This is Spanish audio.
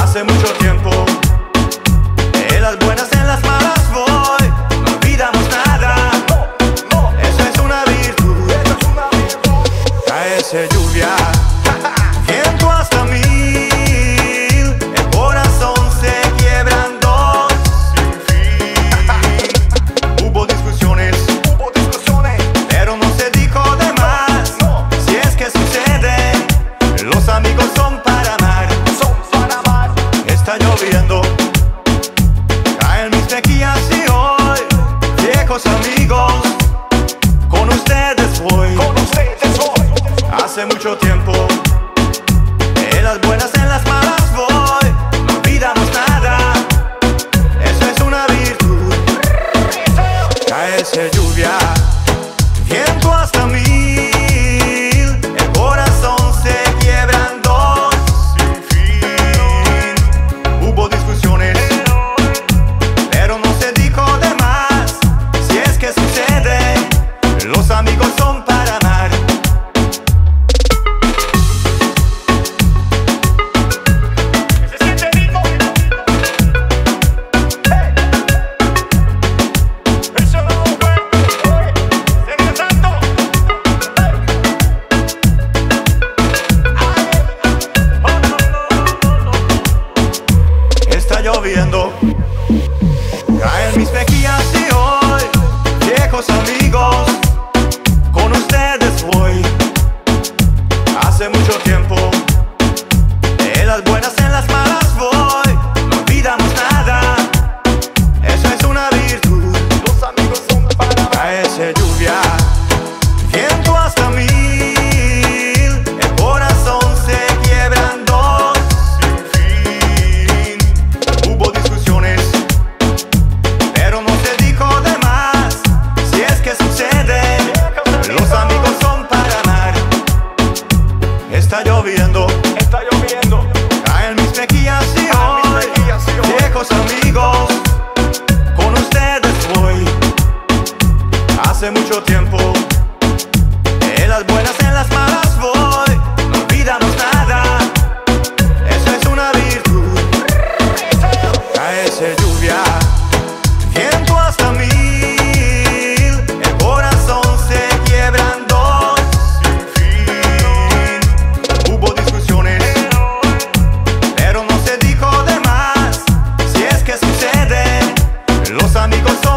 hace mucho tiempo. En las buenas, en las malas voy, no olvidamos nada. Eso es una virtud. Cae lluvia, viento hasta 1000, el corazón se quiebra en dos sin fin. Hubo discusiones, pero no se dijo de más. Si es que sucede, los amigos son para amar. Está lloviendo, caen mis sequías y hoy, viejos amigos, con ustedes voy. Hace mucho tiempo, en las buenas, en las malas voy, no olvidamos nada. Eso es una virtud. Cae lluvia, viento hasta 1000, el corazón se quiebra en dos sin fin. Hubo discusiones, pero no se dijo de más. Si es que sucede, los amigos son para amar. Está lloviendo, caen mis mejillas y hoy, viejos amigos, con ustedes voy. Hace mucho tiempo, en las buenas, en las malas voy, no olvidamos nada. Eso es una virtud. Los amigos son para amar. Cae lluvia, viento hasta 1000, el corazón se quiebra en dos sin fin. Hubo discusiones, pero no se dijo de más. Si es que sucede, los amigos son para amar. Está lloviendo, caen mis mejillas y hoy, viejos amigos, con ustedes voy. Hace mucho tiempo, en las buenas, en las malas voy, no olvidamos nada. Eso es una virtud. Cae lluvia, viento hasta 1000, el corazón se quiebra en dos sin fin. Hubo discusiones, pero no se dijo de más. Si es que sucede, los amigos son